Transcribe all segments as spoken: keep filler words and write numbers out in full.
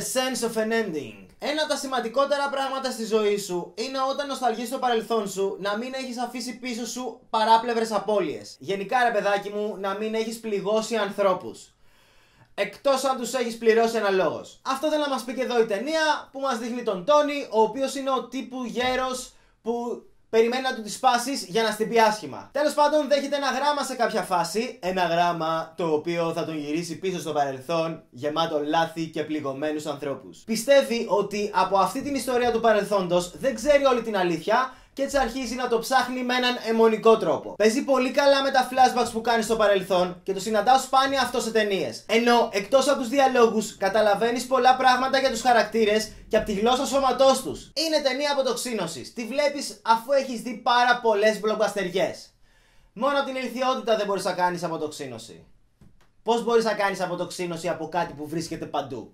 sense of an ending. Ένα από τα σημαντικότερα πράγματα στη ζωή σου είναι όταν νοσταλγείς το παρελθόν σου να μην έχεις αφήσει πίσω σου παράπλευρες απώλειες. Γενικά ρε παιδάκι μου, να μην έχεις πληγώσει ανθρώπους. Εκτός αν τους έχεις πληρώσει αναλόγως. Αυτό θέλει να μας πει και εδώ η ταινία που μας δείχνει τον Τόνι, ο οποίος είναι ο τύπου γέρος που περιμένει να του τη σπάσεις για να στην πει άσχημα. Τέλος πάντων, δέχεται ένα γράμμα σε κάποια φάση. Ένα γράμμα το οποίο θα τον γυρίσει πίσω στο παρελθόν, γεμάτο λάθη και πληγωμένους ανθρώπους. Πιστεύει ότι από αυτή την ιστορία του παρελθόντος δεν ξέρει όλη την αλήθεια και έτσι αρχίζει να το ψάχνει με έναν αιμονικό τρόπο. Παίζει πολύ καλά με τα flashbacks που κάνει στο παρελθόν και το συναντάω σπάνια αυτό σε ταινίες. Ενώ εκτός από τους διαλόγους, καταλαβαίνεις πολλά πράγματα για τους χαρακτήρες και από τη γλώσσα σώματός τους. Είναι ταινία αποτοξίνωσης. Τη βλέπεις αφού έχεις δει πάρα πολλές μπλοκμπαστεριές. Μόνο την ηλικιότητα δεν μπορείς να κάνεις αποτοξίνωση. Πώς μπορείς να κάνεις αποτοξίνωση από κάτι που βρίσκεται παντού?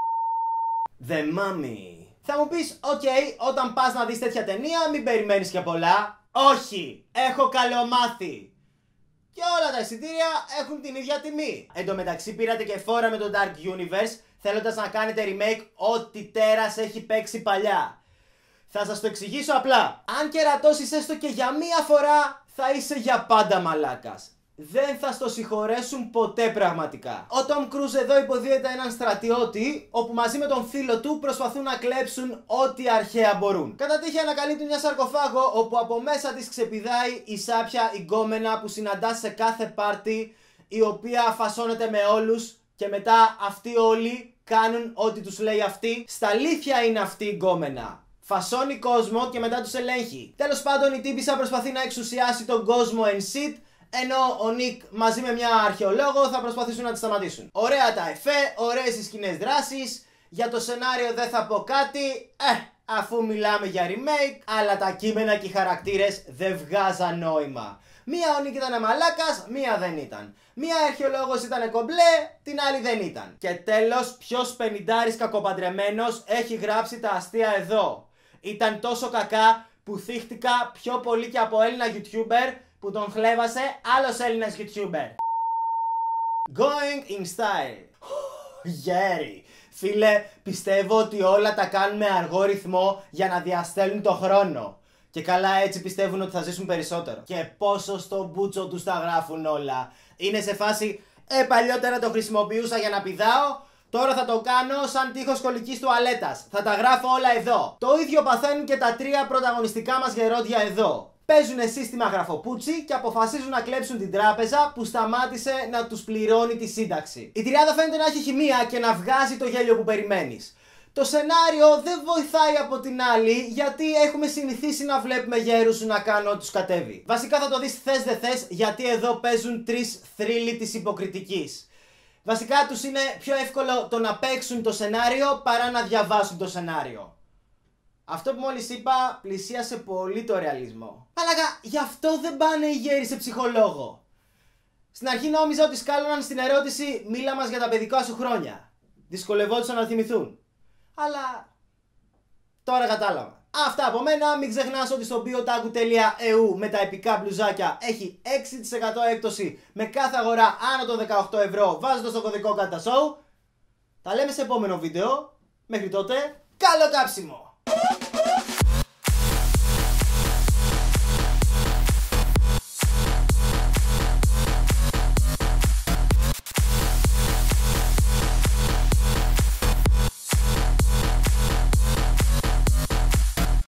The Mummy. Θα μου πεις, οκ, okay, όταν πας να δεις τέτοια ταινία μην περιμένεις και πολλά. Όχι, έχω καλομάθει. Και όλα τα εισιτήρια έχουν την ίδια τιμή. Εν τω μεταξύ πήρατε και φόρα με το Dark Universe, θέλοντας να κάνετε remake ό,τι τέρας έχει παίξει παλιά. Θα σας το εξηγήσω απλά. Αν κερατώσεις έστω και για μία φορά, θα είσαι για πάντα μαλάκας. Δεν θα στο συγχωρέσουν ποτέ πραγματικά. Ο Tom Cruise εδώ υποδίεται έναν στρατιώτη, όπου μαζί με τον φίλο του προσπαθούν να κλέψουν ό,τι αρχαία μπορούν. Κατά τύχη ανακαλύπτουν μια σαρκοφάγο, όπου από μέσα της ξεπηδάει η σάπια η γκόμενα που συναντά σε κάθε πάρτι, η οποία φασώνεται με όλους και μετά αυτοί όλοι κάνουν ό,τι τους λέει αυτή. Στα αλήθεια είναι αυτή η γκόμενα. Φασώνει κόσμο και μετά τους ελέγχει. Τέλος πάντων, η τύπισσα προσπαθεί να εξουσιάσει τον κόσμο εν σιτ, ενώ ο Νικ μαζί με μια αρχαιολόγο θα προσπαθήσουν να τη σταματήσουν. Ωραία τα εφέ, ωραίες οι σκηνές δράσεις. Για το σενάριο δεν θα πω κάτι, ε, αφού μιλάμε για remake, αλλά τα κείμενα και οι χαρακτήρες δεν βγάζαν νόημα. Μία ο Νικ ήταν μαλάκας, μία δεν ήταν. Μία αρχαιολόγος ήταν κομπλέ, την άλλη δεν ήταν. Και τέλος, ποιος πενηντάρης κακοπαντρεμένος έχει γράψει τα αστεία εδώ? Ήταν τόσο κακά που θύχτηκα πιο πολύ και από Έλληνα YouTuber που τον χλέβασε άλλος Έλληνας YouTuber. Going in style. Γέρι. Φίλε, πιστεύω ότι όλα τα κάνουν με αργό ρυθμό για να διαστέλνουν το χρόνο. Και καλά έτσι πιστεύουν ότι θα ζήσουν περισσότερο. Και πόσο στο μπούτσο τους τα γράφουν όλα. Είναι σε φάση, ε παλιότερα το χρησιμοποιούσα για να πηδάω, τώρα θα το κάνω σαν τείχος σχολικής τουαλέτας. Θα τα γράφω όλα εδώ. Το ίδιο παθαίνουν και τα τρία πρωταγωνιστικά μας γερόντια εδώ. Παίζουν σύστημα γραφοπούτσι και αποφασίζουν να κλέψουν την τράπεζα που σταμάτησε να τους πληρώνει τη σύνταξη. Η τριάδα φαίνεται να έχει χημεία και να βγάζει το γέλιο που περιμένεις. Το σενάριο δεν βοηθάει από την άλλη, γιατί έχουμε συνηθίσει να βλέπουμε γέρους να κάνουν ό,τι τους κατέβει. Βασικά θα το δεις θες δε θες, γιατί εδώ παίζουν τρεις θρύλοι της υποκριτικής. Βασικά τους είναι πιο εύκολο το να παίξουν το σενάριο παρά να διαβάσουν το σενάριο. Αυτό που μόλις είπα πλησίασε πολύ το ρεαλισμό. Μαλάκα, γι' αυτό δεν πάνε οι γέροι σε ψυχολόγο. Στην αρχή νόμιζα ότι σκάλωναν στην ερώτηση «Μίλα μας για τα παιδικά σου χρόνια». Δυσκολευόντουσαν να θυμηθούν. Αλλά τώρα κατάλαβα. Αυτά από μένα. Μην ξεχνάς ότι στο biotaku τελεία e u με τα επικά μπλουζάκια έχει έξι τοις εκατό έκπτωση με κάθε αγορά άνω των δεκαοκτώ ευρώ βάζοντας το κωδικό κατά show. Τα λέμε σε επόμενο βίντεο. Μέχρι τότε, καλό κάψιμο!